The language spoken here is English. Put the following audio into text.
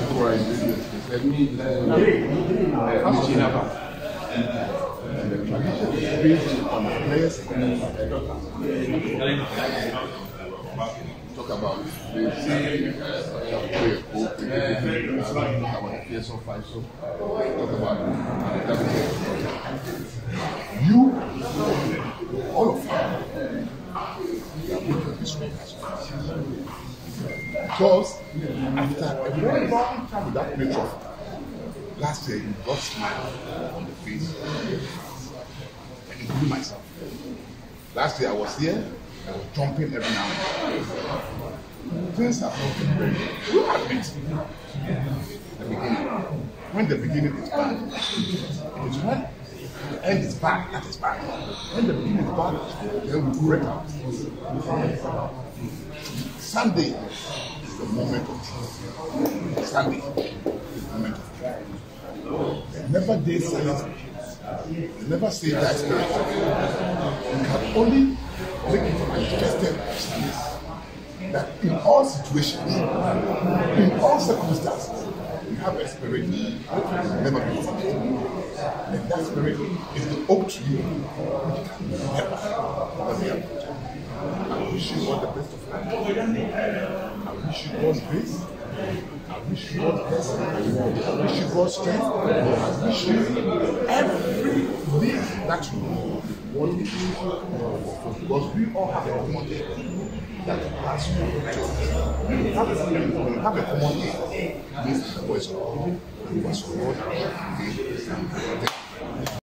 And the tradition is based on the players. Talk about they say play a coach, our PS or 5 so talk about you, all of you are making this way as well. Because after a very long time without play trophy, last year you got smile on the face, including myself. Last year I was here, I was jumping every now and then. Things have not been very good. You admit the beginning. When the beginning is bad, it is when the end is bad, that is bad. When the beginning is bad, then we correct out. Sunday is the moment of truth. Sunday is the moment of truth. They never did silence. They never say that spirit. You can only make it manifested that in all situations, in all circumstances, you have a spirit that will never be defeated. And that spirit is the oak to you, which can never be avoided. I wish you all the best of life. I wish you God's grace. I wish you God's blessing. I wish you God's strength. I wish you everything that you want to do. Because we all have a common thing that has you. When you have a common thing, this is the voice of God. You must Lord.